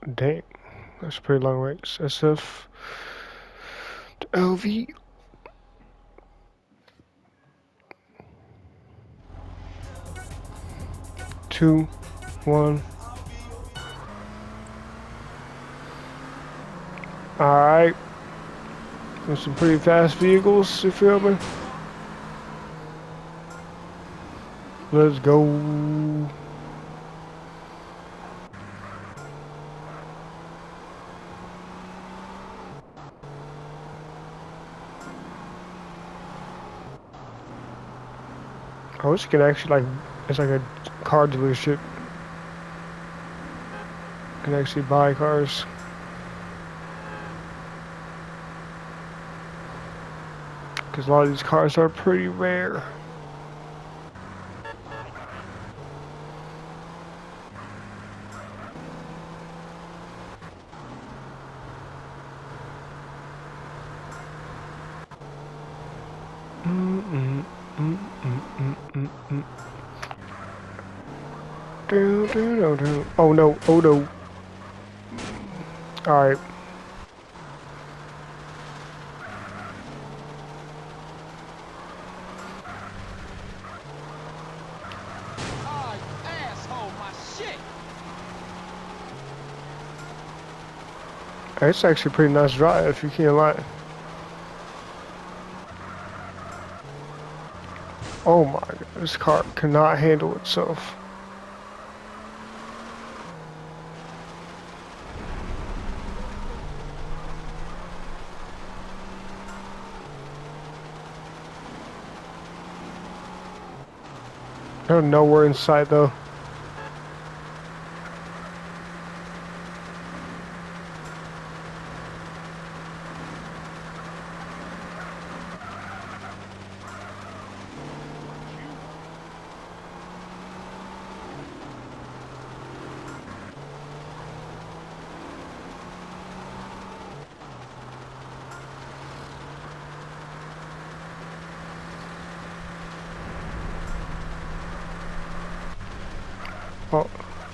Dang, that's a pretty long race. SF to LV. 2, 1. Alright. With some pretty fast vehicles, you feel me? Let's go. I wish you could actually it's like a car dealership. You can actually buy cars. Because a lot of these cars are pretty rare. Oh no, oh no. Alright. It's actually a pretty nice drive, if you can't lie. Oh my god, this car cannot handle itself. They're nowhere in sight though. Oh.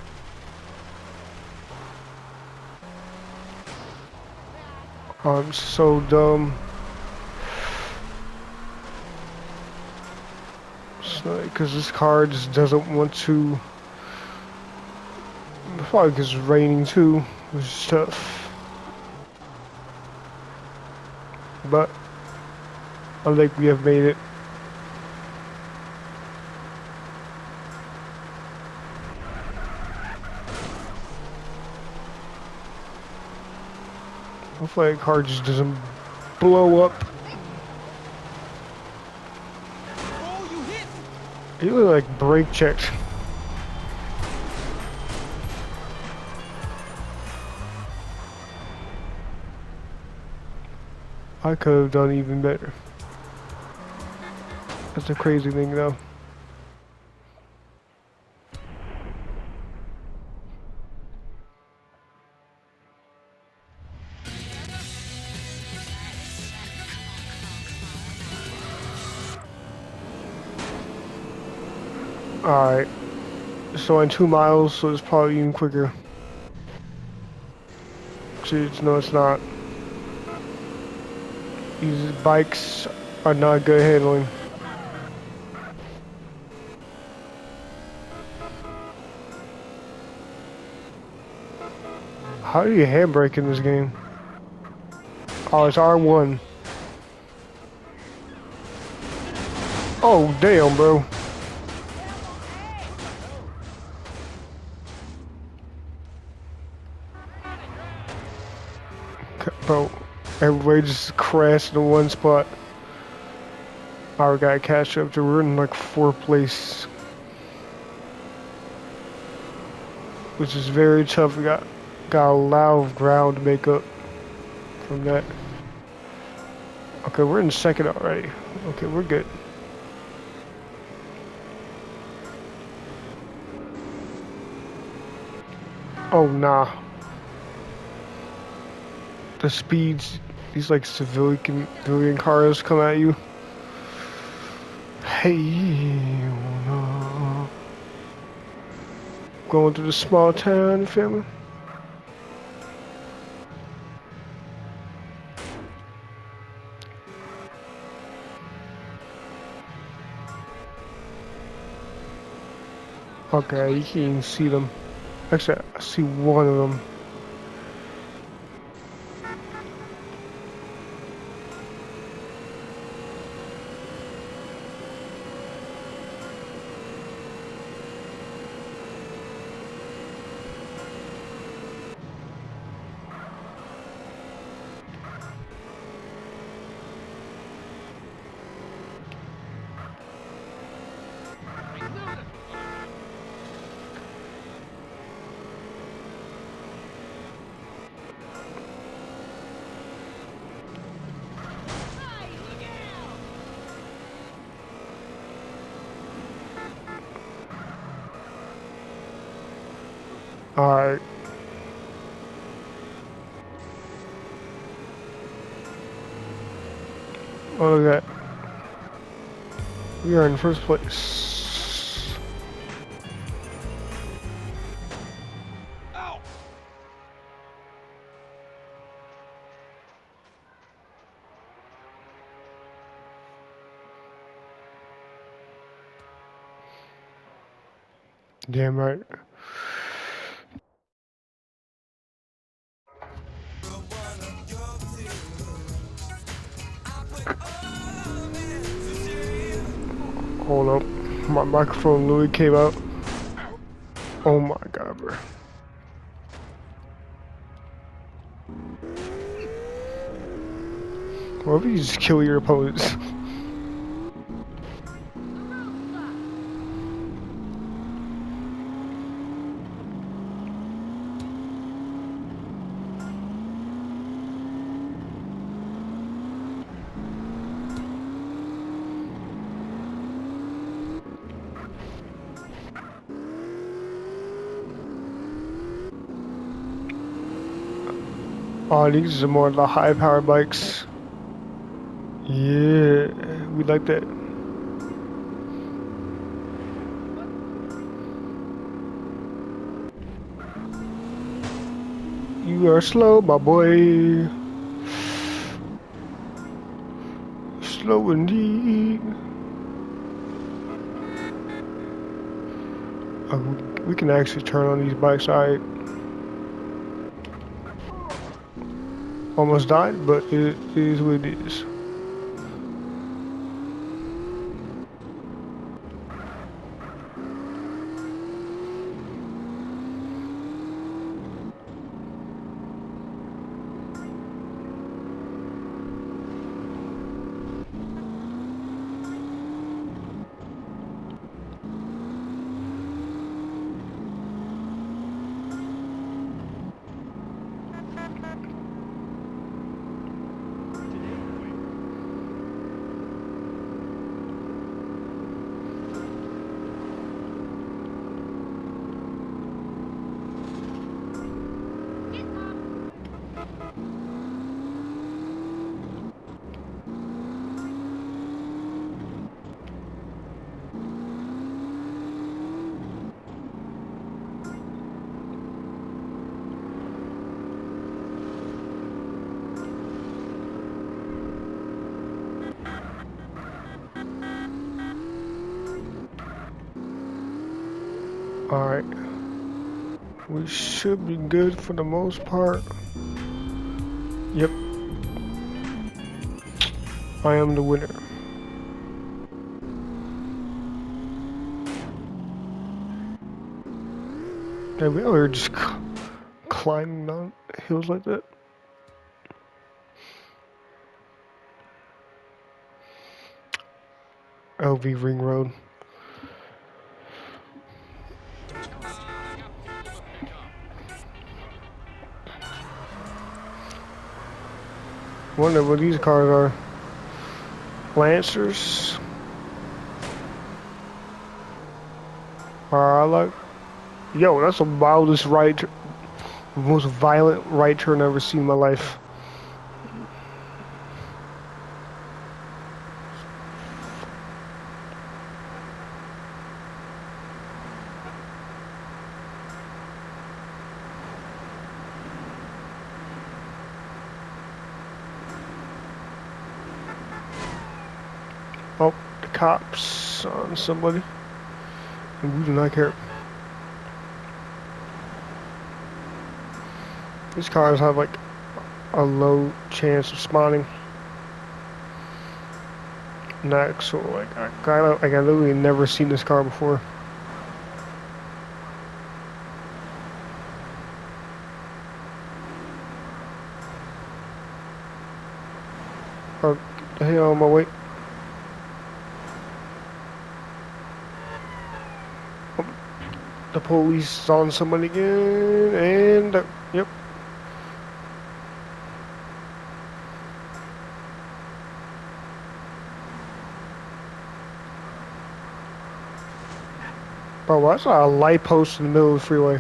I'm so dumb. Because this car just doesn't want to. Probably because it's raining too, which is tough. But I think we have made it. Hopefully the car just doesn't blow up. You look like brake checked. I could have done even better. That's a crazy thing though. Alright. So in 2 miles, so it's probably even quicker. Jeez, no it's not. These bikes are not good handling. How do you handbrake in this game? Oh, it's R1. Oh, damn, bro. Bro, everybody just crashed in one spot. I gotta catch up to, we're in like 4th place. Which is very tough. We got a lot of ground to make up from that. Okay, we're in 2nd already. Okay, we're good. Oh, nah. The speeds, these like civilian cars come at you. Hey, no. Going to the small town, family. Okay, you can't even see them. Actually, I see one of them. Alright. Oh, look at that. We are in first place. Ow! Damn right. Hold up. My microphone literally came out. Oh my god, bro. What if you just kill your opponents? Oh, these are more of the high power bikes. Yeah, we like that. You are slow, my boy. Slow indeed. We can actually turn on these bikes. I almost died, but it is what it is. Alright. We should be good for the most part. Yep. I am the winner. Hey, we are just climbing down hills like that. LV Ring Road. Wonder what these cars are. Lancers. I like. Yo, that's the wildest right, most violent right turn I've ever seen in my life. Oh, the cops on somebody. And we do not care. These cars have like a low chance of spawning. Not so like I literally never seen this car before. Oh, the hell on my way. Oh, the police is on somebody again, and yep. Bro, why is there a light post in the middle of the freeway?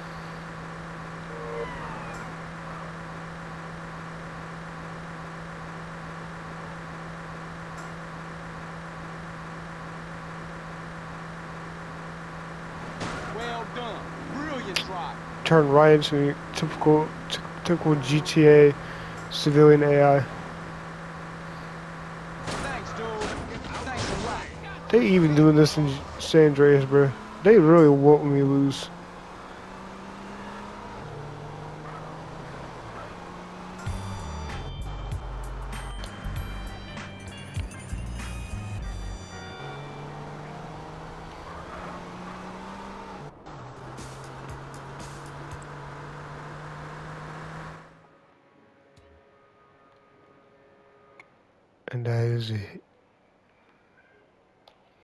Well done. Brilliant try. Turn right into typical GTA civilian AI. Thanks, dude. Thanks a lot. They even doing this in San Andreas, bro. They really want me to lose. And that is it.